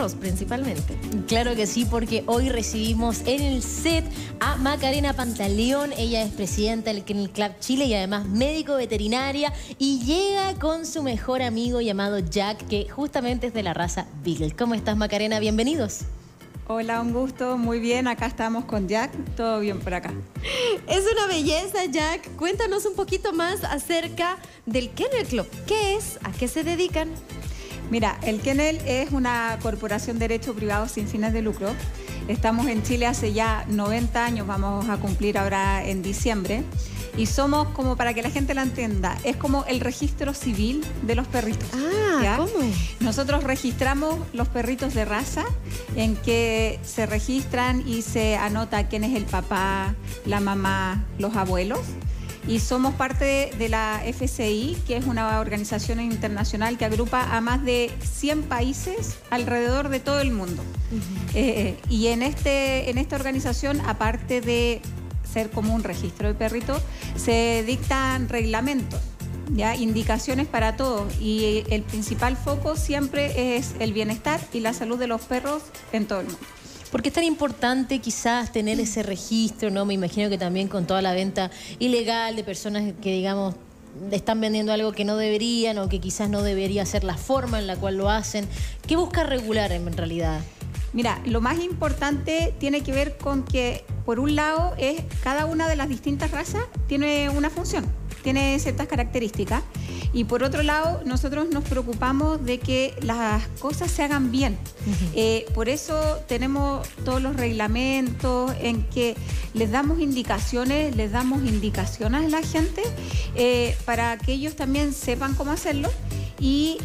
perros principalmente. Claro que sí, porque hoy recibimos en el set a Macarena Pantaleón. Ella es presidenta del Kennel Club Chile y además médico veterinaria, y llega con su mejor amigo llamado Jack, que justamente es de la raza Beagle. ¿Cómo estás, Macarena? Bienvenidos. Hola, un gusto, muy bien, acá estamos con Jack, todo bien por acá. Es una belleza, Jack. Cuéntanos un poquito más acerca del Kennel Club. ¿Qué es? ¿A qué se dedican? Mira, el Kennel es una corporación de derecho privado sin fines de lucro. Estamos en Chile hace ya 90 años, vamos a cumplir ahora en diciembre. Y somos, como para que la gente la entienda, es como el registro civil de los perritos. Ah, ¿ya? ¿cómo? Nosotros registramos los perritos de raza, en que se registran y se anota quién es el papá, la mamá, los abuelos. Y somos parte de la FCI, que es una organización internacional que agrupa a más de 100 países alrededor de todo el mundo. Y en esta organización, aparte de ser como un registro de perritos, se dictan reglamentos, ¿ya? Indicaciones para todos, y el principal foco siempre es el bienestar y la salud de los perros en todo el mundo. ¿Por qué es tan importante quizás tener ese registro, no? Me imagino que también con toda la venta ilegal de personas que, digamos, están vendiendo algo que no deberían, o que quizás no debería ser la forma en la cual lo hacen. ¿Qué busca regular en realidad? Mira, lo más importante tiene que ver con que, por un lado, cada una de las distintas razas tiene una función, tiene ciertas características, y por otro lado, nosotros nos preocupamos de que las cosas se hagan bien. Por eso tenemos todos los reglamentos en que les damos indicaciones a la gente para que ellos también sepan cómo hacerlo y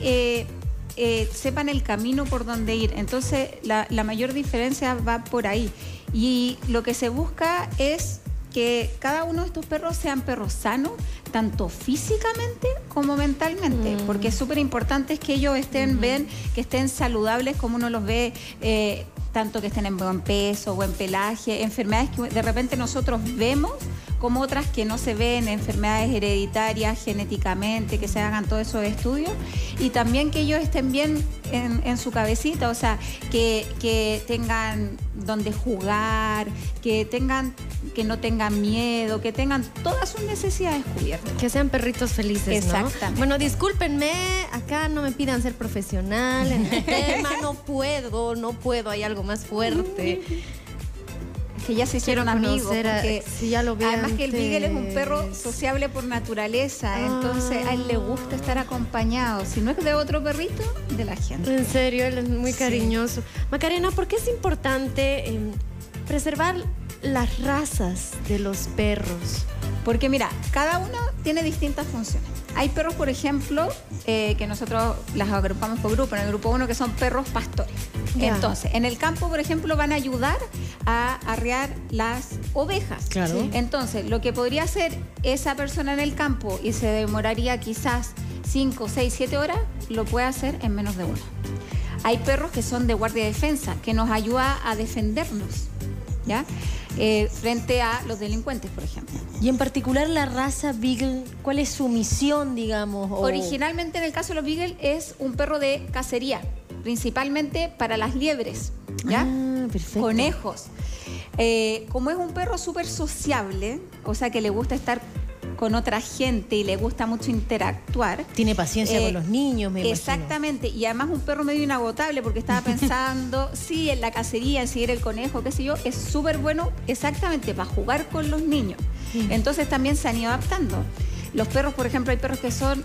sepan el camino por donde ir. Entonces, la mayor diferencia va por ahí. Y lo que se busca es que cada uno de estos perros sean perros sanos, tanto físicamente como mentalmente, porque es súper importante que ellos estén bien, que estén saludables como uno los ve, tanto que estén en buen peso, buen pelaje, enfermedades que de repente nosotros vemos, como otras que no se ven, enfermedades hereditarias, genéticamente, que se hagan todos esos estudios, y también que ellos estén bien en su cabecita, o sea, que tengan donde jugar, que no tengan miedo, que tengan todas sus necesidades cubiertas. Que sean perritos felices, ¿no? Exactamente. Bueno, discúlpenme, acá no me pidan ser profesional en el tema, no puedo, hay algo más fuerte. Que ya se hicieron amigos, si ya lo vi además antes. que el Beagle es un perro sociable por naturaleza, entonces a él le gusta estar acompañado, si no es de otro perrito, de la gente. En serio, él es muy cariñoso. Macarena, ¿por qué es importante preservar las razas de los perros? Porque mira, cada uno tiene distintas funciones. Hay perros, por ejemplo, que nosotros las agrupamos por grupo. En el grupo 1, que son perros pastores. Ya. Entonces, en el campo, por ejemplo, van a ayudar a arrear las ovejas. Claro. ¿Sí? Entonces, lo que podría hacer esa persona en el campo y se demoraría quizás 5, 6, 7 horas, lo puede hacer en menos de 1. Hay perros que son de guardia y defensa, que nos ayuda a defendernos, ¿ya? Frente a los delincuentes, por ejemplo. Y en particular la raza Beagle, ¿cuál es su misión, digamos? Originalmente, en el caso de los Beagle, es un perro de cacería, principalmente para las liebres, ¿ya? Ah, perfecto. Conejos. Como es un perro súper sociable, o sea que le gusta estar con otra gente y le gusta mucho interactuar. Tiene paciencia con los niños, me imagino. Exactamente, y además un perro medio inagotable, porque estaba pensando, sí, en la cacería, en seguir el conejo, qué sé yo, es súper bueno exactamente para jugar con los niños. Entonces también se han ido adaptando. Los perros, por ejemplo, hay perros que son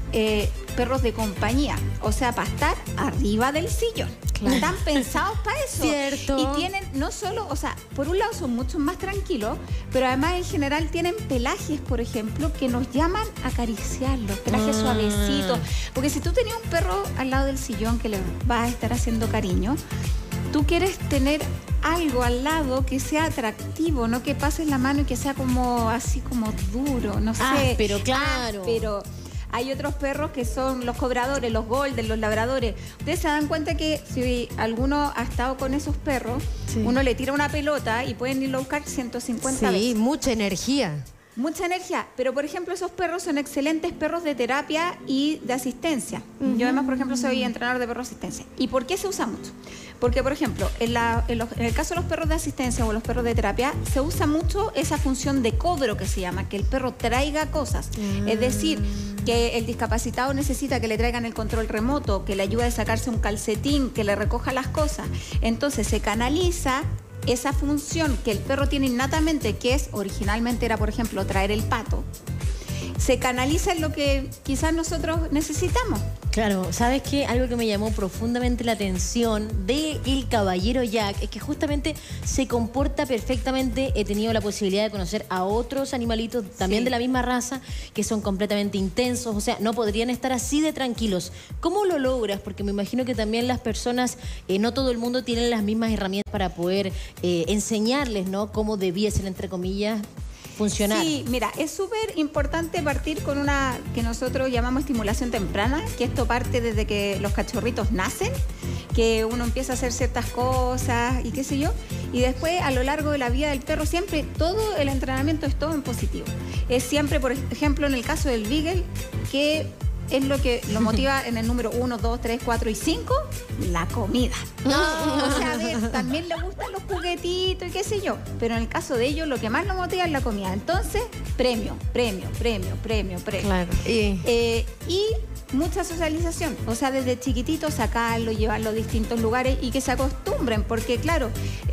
perros de compañía, o sea, para estar arriba del sillón. Claro. Están pensados para eso. Cierto. Y tienen, no solo, o sea, por un lado son mucho más tranquilos, pero además en general tienen pelajes, por ejemplo, que nos llaman a acariciarlos, pelajes suavecitos. Porque si tú tenías un perro al lado del sillón que le vas a estar haciendo cariño, tú quieres tener algo al lado que sea atractivo, no que pases la mano y que sea como así como duro, no sé. Pero claro. Pero hay otros perros que son los cobradores, los golden, los labradores. Ustedes se dan cuenta que si alguno ha estado con esos perros, uno le tira una pelota y pueden irlo a buscar 150 veces. Sí, mucha energía. Mucha energía, pero por ejemplo esos perros son excelentes perros de terapia y de asistencia. Yo además, por ejemplo, soy entrenador de perro asistencia. ¿Y por qué se usa mucho? Porque, por ejemplo, en el caso de los perros de asistencia o los perros de terapia, se usa mucho esa función de cobro que se llama, que el perro traiga cosas. Es decir, que el discapacitado necesita que le traigan el control remoto, que le ayude a sacarse un calcetín, que le recoja las cosas. Entonces se canaliza esa función que el perro tiene innatamente, que es, originalmente era, por ejemplo, traer el pato. Se canaliza en lo que quizás nosotros necesitamos. Claro, ¿sabes qué? Algo que me llamó profundamente la atención de el caballero Jack es que justamente se comporta perfectamente. He tenido la posibilidad de conocer a otros animalitos también de la misma raza que son completamente intensos, o sea, no podrían estar así de tranquilos. ¿Cómo lo logras? Porque me imagino que también las personas, no todo el mundo tiene las mismas herramientas para poder enseñarles, ¿no? Cómo debiesen, entre comillas, funcionar. Sí, mira, es súper importante partir con una que nosotros llamamos estimulación temprana, que esto parte desde que los cachorritos nacen, que uno empieza a hacer ciertas cosas y qué sé yo, y después a lo largo de la vida del perro siempre todo el entrenamiento es todo en positivo. Es siempre, por ejemplo, en el caso del Beagle, que es lo que lo motiva en el número 1, 2, 3, 4 y 5, la comida. O sea, a ver, también le gustan los juguetitos y qué sé yo, pero en el caso de ellos lo que más lo motiva es la comida. Entonces, premio. Claro. Y mucha socialización, o sea, desde chiquitito sacarlo, llevarlo a distintos lugares y que se acostumbren, porque claro,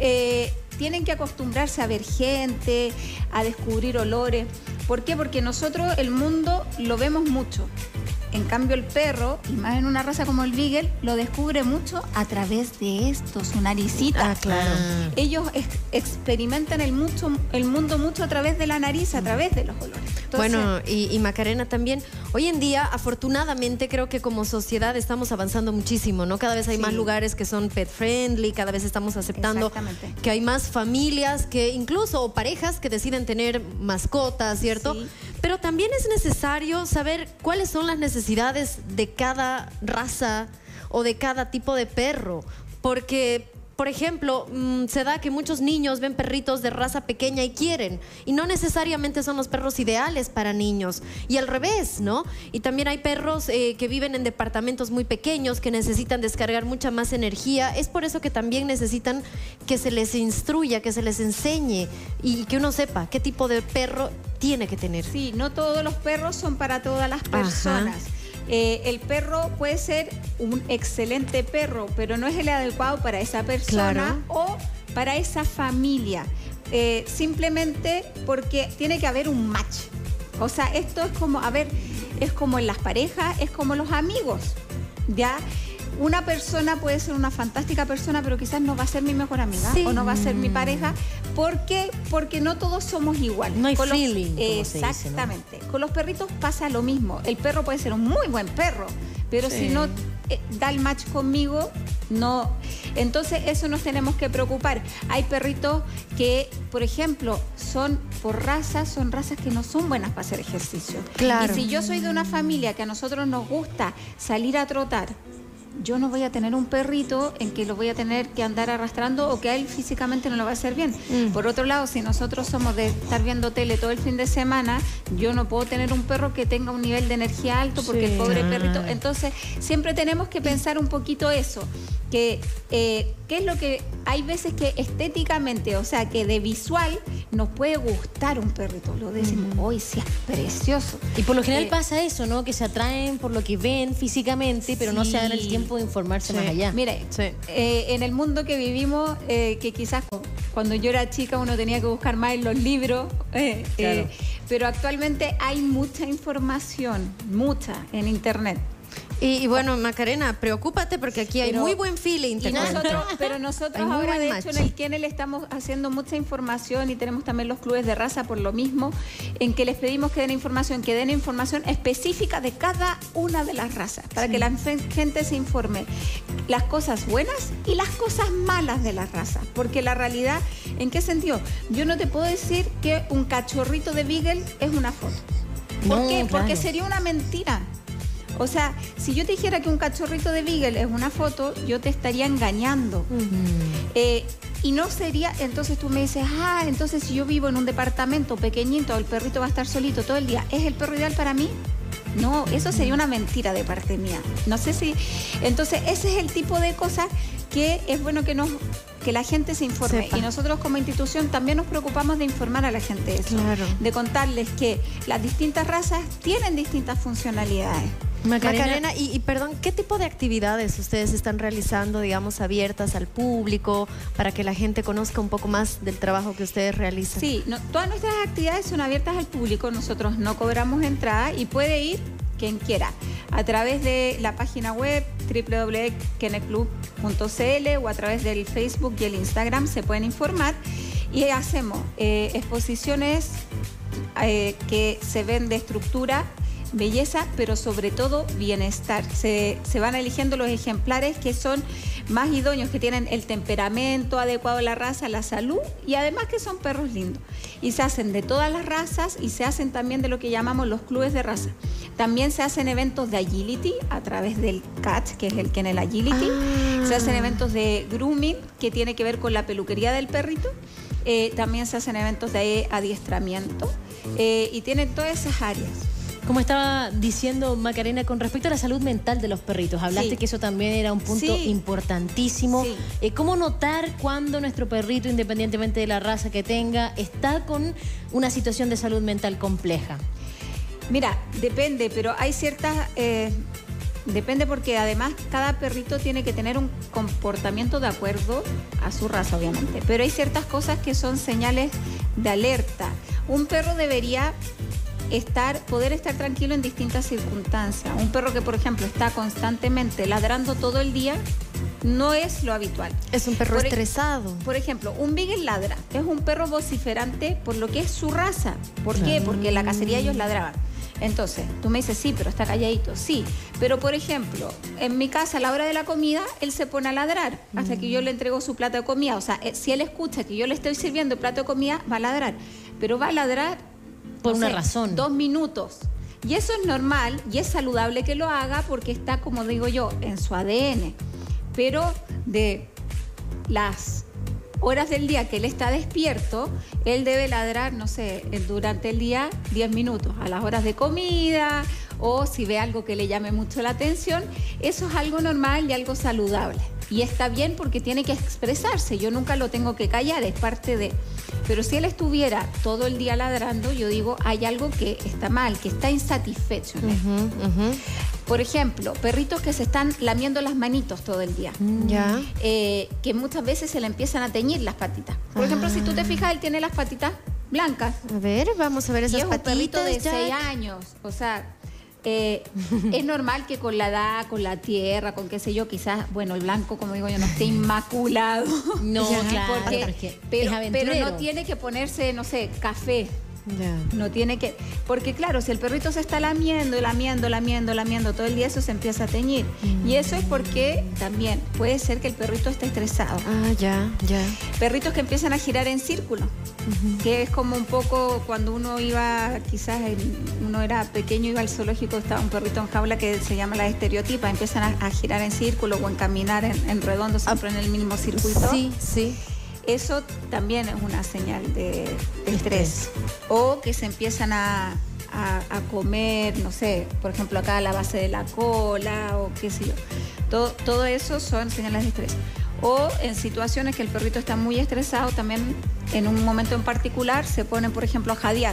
tienen que acostumbrarse a ver gente, a descubrir olores. ¿Por qué? Porque nosotros el mundo lo vemos mucho. En cambio el perro, y más en una raza como el Beagle, lo descubre mucho a través de esto, su naricita. Ah, claro. Ellos experimentan el mundo mucho a través de la nariz, a través de los olores. Entonces, bueno, y Macarena también, hoy en día, afortunadamente, creo que como sociedad estamos avanzando muchísimo, ¿no? Cada vez hay más lugares que son pet friendly, cada vez estamos aceptando que hay más familias, que incluso o parejas que deciden tener mascotas, ¿cierto? Sí. Pero también es necesario saber cuáles son las necesidades de cada raza o de cada tipo de perro, porque por ejemplo, se da que muchos niños ven perritos de raza pequeña y quieren, y no necesariamente son los perros ideales para niños, y al revés, ¿no? Y también hay perros que viven en departamentos muy pequeños, que necesitan descargar mucha más energía. Es por eso que también necesitan que se les instruya, que se les enseñe, y que uno sepa qué tipo de perro tiene que tener. Sí, no todos los perros son para todas las personas. El perro puede ser un excelente perro, pero no es el adecuado para esa persona o para esa familia. Simplemente porque tiene que haber un match. O sea, esto es como, a ver, es como en las parejas, es como los amigos, ¿ya? Una persona puede ser una fantástica persona, pero quizás no va a ser mi mejor amiga o no va a ser mi pareja. ¿Por qué? Porque no todos somos iguales. No hay feeling, como se dice, ¿no? Exactamente. Con los perritos pasa lo mismo. El perro puede ser un muy buen perro, pero si no da el match conmigo, no. Entonces eso nos tenemos que preocupar. Hay perritos que, por ejemplo, son razas que no son buenas para hacer ejercicio. Claro. Y si yo soy de una familia que a nosotros nos gusta salir a trotar, yo no voy a tener un perrito en que lo voy a tener que andar arrastrando o que a él físicamente no lo va a hacer bien. Por otro lado, si nosotros somos de estar viendo tele todo el fin de semana, yo no puedo tener un perro que tenga un nivel de energía alto porque el pobre perrito... Entonces, siempre tenemos que pensar un poquito eso, que qué es lo que hay veces que estéticamente, o sea, que de visual nos puede gustar un perrito. Lo decimos, hoy sí es precioso. Y por lo general pasa eso, ¿no? Que se atraen por lo que ven físicamente, pero no se dan el tiempo de informarse más allá. Mire, en el mundo que vivimos, que quizás cuando yo era chica uno tenía que buscar más en los libros, pero actualmente hay mucha información, mucha en internet. Y bueno, Macarena, preocúpate porque aquí hay muy buen feeling. Pero nosotros ahora, de hecho, en el Kennel estamos haciendo mucha información y tenemos también los clubes de raza por lo mismo, en que les pedimos que den información específica de cada una de las razas, para que la gente se informe las cosas buenas y las cosas malas de las razas. Porque la realidad, ¿en qué sentido? Yo no te puedo decir que un cachorrito de Beagle es una foto. ¿Por qué? Porque sería una mentira. O sea, si yo te dijera que un cachorrito de Beagle es una foto, yo te estaría engañando. Y no sería, entonces tú me dices, entonces si yo vivo en un departamento pequeñito, el perrito va a estar solito todo el día, ¿es el perro ideal para mí? No, eso sería una mentira de parte mía. No sé si... Entonces, ese es el tipo de cosas que es bueno que la gente se informe. Sepa. Y nosotros como institución también nos preocupamos de informar a la gente de eso. Claro. De contarles que las distintas razas tienen distintas funcionalidades. Macarena, y perdón, ¿qué tipo de actividades ustedes están realizando, digamos, abiertas al público, para que la gente conozca un poco más del trabajo que ustedes realizan? Sí, todas nuestras actividades son abiertas al público, nosotros no cobramos entrada y puede ir quien quiera a través de la página web www.keneclub.cl o a través del Facebook y el Instagram se pueden informar y hacemos exposiciones que se ven de estructura, belleza, pero sobre todo bienestar. Se van eligiendo los ejemplares que son más idóneos, que tienen el temperamento adecuado a la raza, la salud y además que son perros lindos. Y se hacen de todas las razas y se hacen también de lo que llamamos los clubes de raza. También se hacen eventos de agility a través del CAT, que es el Kennel Agility. Se hacen eventos de grooming, que tiene que ver con la peluquería del perrito. También se hacen eventos de adiestramiento y tienen todas esas áreas. Como estaba diciendo Macarena, con respecto a la salud mental de los perritos, hablaste que eso también era un punto importantísimo. Sí. ¿Cómo notar cuando nuestro perrito, independientemente de la raza que tenga, está con una situación de salud mental compleja? Mira, depende, pero hay ciertas... depende porque además cada perrito tiene que tener un comportamiento de acuerdo a su raza, obviamente. Pero hay ciertas cosas que son señales de alerta. Un perro debería poder estar tranquilo en distintas circunstancias. Un perro que, por ejemplo, está constantemente ladrando todo el día no es lo habitual. Es un perro estresado. Por ejemplo, un Beagle ladra. Es un perro vociferante por lo que es su raza. ¿Por qué? Porque en la cacería ellos ladraban. Entonces, tú me dices, sí, pero está calladito. Sí, pero por ejemplo, en mi casa a la hora de la comida, él se pone a ladrar hasta que yo le entrego su plato de comida. O sea, si él escucha que yo le estoy sirviendo el plato de comida, va a ladrar. Pero va a ladrar por una razón. 2 minutos. Y eso es normal y es saludable que lo haga porque está, como digo yo, en su ADN. Pero de las horas del día que él está despierto, él debe ladrar, no sé, durante el día 10 minutos, a las horas de comida o si ve algo que le llame mucho la atención. Eso es algo normal y algo saludable. Y está bien porque tiene que expresarse. Yo nunca lo tengo que callar, es parte de... Pero si él estuviera todo el día ladrando, yo digo, hay algo que está mal, que está insatisfecho. Por ejemplo, perritos que se están lamiendo las manitos todo el día. Ya. Que muchas veces se le empiezan a teñir las patitas. Por ejemplo, si tú te fijas, él tiene las patitas blancas. A ver, vamos a ver esas y es patitas. un perrito de Jack. 6 años. O sea, es normal que con la edad, con la tierra, con qué sé yo, quizás, bueno, el blanco, como digo yo, no esté inmaculado. No, Ya, claro, porque, es aventurero. pero no tiene que ponerse, no sé, café. Ya. No tiene que... Porque claro, si el perrito se está lamiendo todo el día, eso se empieza a teñir. Y eso es porque también puede ser que el perrito esté estresado. Ah, ya. Perritos que empiezan a girar en círculo, que es como un poco cuando uno iba, quizás uno era pequeño, iba al zoológico, estaba un perrito en jaula que se llama la estereotipa, empiezan a girar en círculo o en caminar en redondo, siempre en el mismo circuito. Sí. Eso también es una señal de estrés. O que se empiezan a comer, no sé, por ejemplo acá a la base de la cola o qué sé yo. Todo eso son señales de estrés. O en situaciones que el perrito está muy estresado, también en un momento en particular se pone, por ejemplo, a jadear.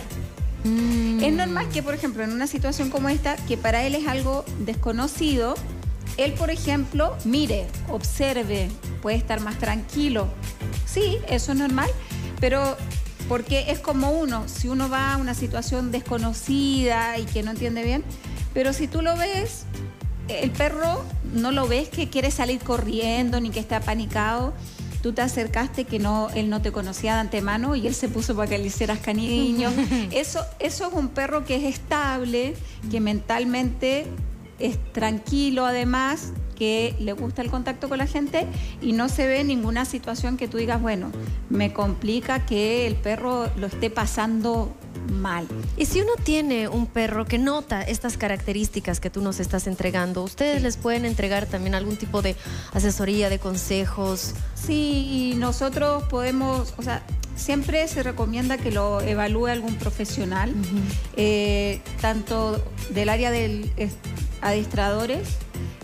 Es normal que, por ejemplo, en una situación como esta, que para él es algo desconocido, él, por ejemplo, mire, observe, puede estar más tranquilo. Sí, eso es normal, pero porque es como si uno va a una situación desconocida y que no entiende bien, pero si tú lo ves, el perro no lo ves que quiere salir corriendo ni que está apanicado. Tú te acercaste que él no te conocía de antemano y él se puso para que le hicieras cariño. Eso es un perro que es estable, que mentalmente es tranquilo además, que le gusta el contacto con la gente y no se ve ninguna situación que tú digas, bueno, me complica que el perro lo esté pasando mal. Y si uno tiene un perro que nota estas características que tú nos estás entregando, ¿ustedes les pueden entregar también algún tipo de asesoría, de consejos? Sí, y nosotros podemos, o sea, siempre se recomienda que lo evalúe algún profesional, tanto del área de adiestradores,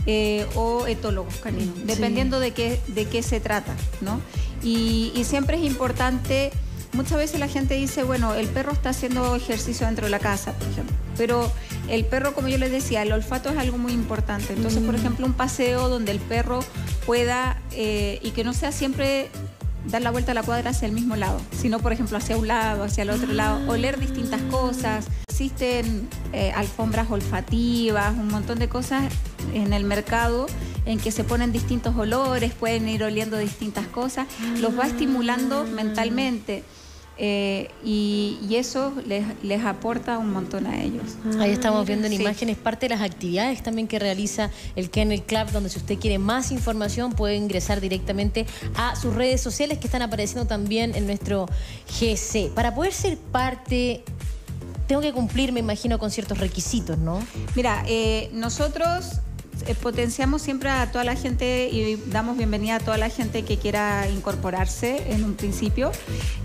o etólogos caninos, dependiendo de qué se trata, ¿no? Y siempre es importante, muchas veces la gente dice, bueno, el perro está haciendo ejercicio dentro de la casa, por ejemplo, pero el perro, como yo les decía, el olfato es algo muy importante. Entonces, por ejemplo, un paseo donde el perro pueda, y que no sea siempre dar la vuelta a la cuadra hacia el mismo lado, sino, por ejemplo, hacia un lado, hacia el otro lado, oler distintas cosas. Existen alfombras olfativas, un montón de cosas en el mercado en que se ponen distintos olores, pueden ir oliendo distintas cosas, los va estimulando mentalmente. Y eso les aporta un montón a ellos. Ahí estamos viendo en imágenes parte de las actividades también que realiza el Kennel Club, donde si usted quiere más información puede ingresar directamente a sus redes sociales que están apareciendo también en nuestro GC. Para poder ser parte, tengo que cumplir, me imagino, con ciertos requisitos, ¿no? Mira, nosotros potenciamos siempre a toda la gente y damos bienvenida a toda la gente que quiera incorporarse en un principio.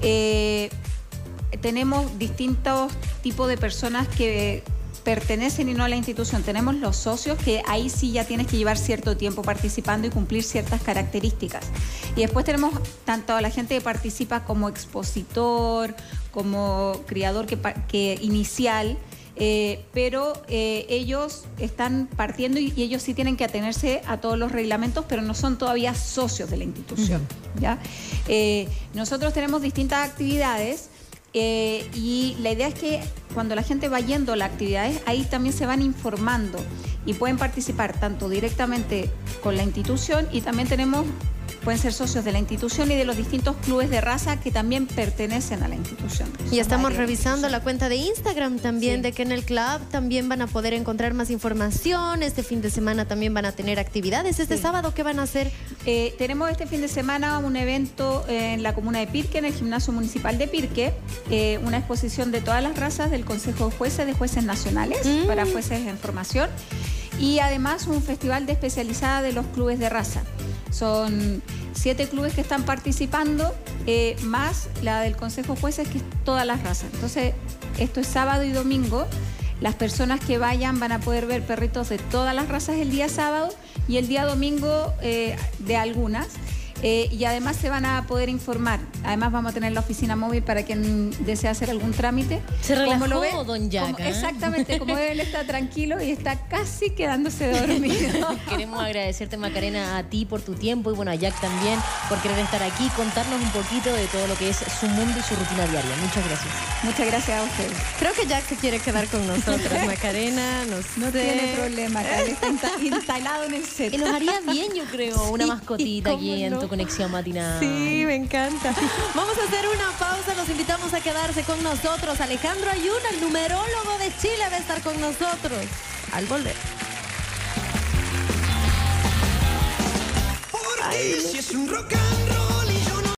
Tenemos distintos tipos de personas que pertenecen y no a la institución. Tenemos los socios, que ahí sí ya tienes que llevar cierto tiempo participando y cumplir ciertas características. Y después tenemos tanto a la gente que participa como expositor, como criador que inicial, pero ellos están partiendo y ellos sí tienen que atenerse a todos los reglamentos, pero no son todavía socios de la institución, ¿ya? Nosotros tenemos distintas actividades y la idea es que cuando la gente va yendo a las actividades, ahí también se van informando y pueden participar tanto directamente con la institución y también pueden ser socios de la institución y de los distintos clubes de raza que también pertenecen a la institución. Y estamos revisando la cuenta de Instagram también de Kennel Club. También van a poder encontrar más información. Este fin de semana también van a tener actividades. Este sábado, ¿qué van a hacer? Tenemos este fin de semana un evento en la comuna de Pirque, en el Gimnasio Municipal de Pirque, una exposición de todas las razas del Consejo de Jueces Nacionales para jueces en formación y además un festival de especializada de los clubes de raza. Son 7 clubes que están participando, más la del Consejo de Jueces, que es todas las razas. Entonces, esto es sábado y domingo. Las personas que vayan van a poder ver perritos de todas las razas el día sábado y el día domingo de algunas. Y además se van a poder informar. Además vamos a tener la oficina móvil para quien desea hacer algún trámite. Se relajó, don Jack. Exactamente, como él está tranquilo y está casi quedándose dormido. Queremos agradecerte, Macarena, a ti por tu tiempo y bueno, a Jack también por querer estar aquí, contarnos un poquito de todo lo que es su mundo y su rutina diaria. Muchas gracias. Muchas gracias a ustedes. Creo que Jack se quiere quedar con nosotras, Macarena. No tiene problema, está instalado en el set. Y nos haría bien, yo creo, una mascotita aquí en tu conexión matinal. Sí, me encanta. Vamos a hacer una pausa, los invitamos a quedarse con nosotros. Alejandro Ayuna, el numerólogo de Chile, va a estar con nosotros al volver. Porque si es un rock and